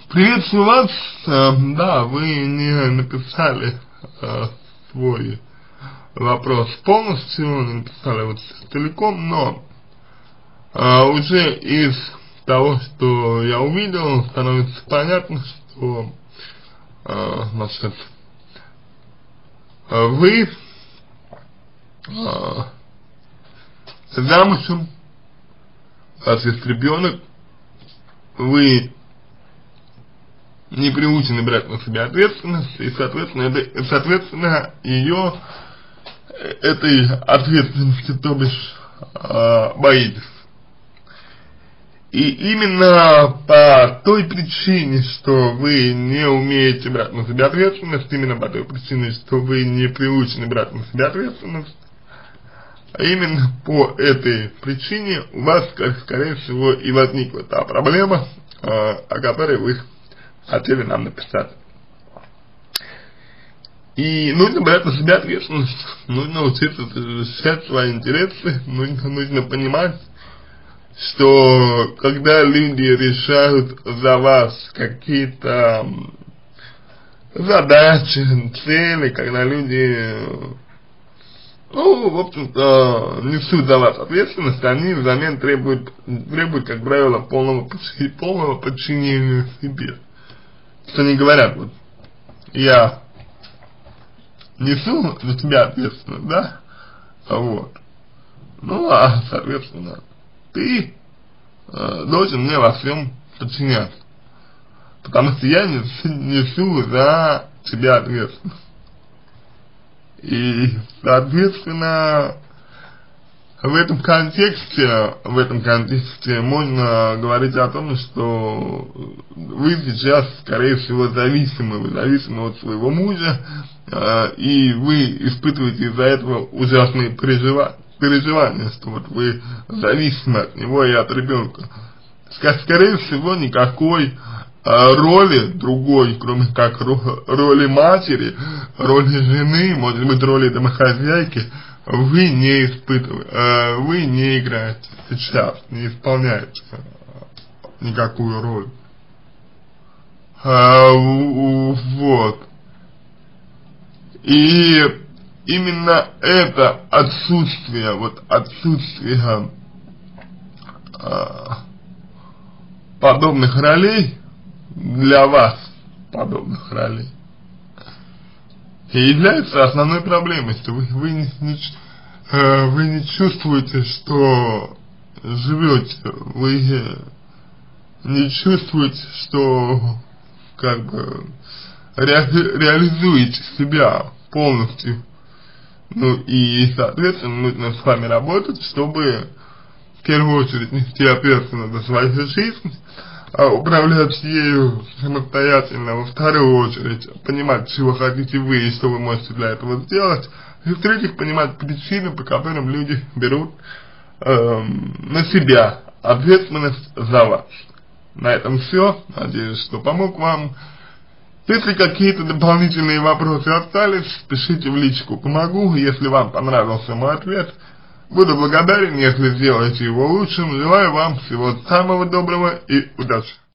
Приветствую вас. Да, вы не написали свой вопрос полностью, не написали вот целиком, но уже из того, что я увидел, становится понятно, что значит, вы замужем, у вас есть ребенок, вы не приучены брать на себя ответственность, и, соответственно, этой ответственности, то бишь, боитесь. И именно по той причине, что вы не умеете брать на себя ответственность, именно по той причине, что вы не приучены брать на себя ответственность, именно по этой причине у вас, скорее всего, и возникла та проблема, о которой вы хотели нам написать. И нужно брать на себя ответственность, нужно учиться защищать свои интересы, нужно понимать, что когда люди решают за вас какие-то задачи, цели, когда люди, в общем-то, несут за вас ответственность, они взамен требуют, как правило, полного подчинения себе. Что они говорят, вот, я несу за тебя ответственность, да, вот, соответственно, ты должен мне во всем подчиняться, потому что я несу за тебя ответственность. И, соответственно, в этом контексте можно говорить о том, что вы сейчас, скорее всего, зависимы от своего мужа, и вы испытываете из-за этого ужасные переживания, что вот вы зависимы от него и от ребенка. Скорее всего, никакой роли другой, кроме как роли матери, роли жены, может быть, роли домохозяйки, вы не испытываете, вы не играете сейчас, не исполняете никакую роль. Вот. И именно это отсутствие подобных ролей для вас, и является основной проблемой, что вы не чувствуете, что живете, вы не чувствуете, что как бы реализуете себя полностью. И, соответственно, нужно с вами работать, чтобы в первую очередь нести ответственность за свою жизнь, управлять ею самостоятельно, во вторую очередь понимать, чего хотите вы и что вы можете для этого сделать, и в-третьих, понимать причины, по которым люди берут на себя ответственность за вас. На этом все. Надеюсь, что помог вам. Если какие-то дополнительные вопросы остались, пишите в личку «Помогу». Если вам понравился мой ответ, буду благодарен, если сделаете его лучшим. Желаю вам всего самого доброго и удачи.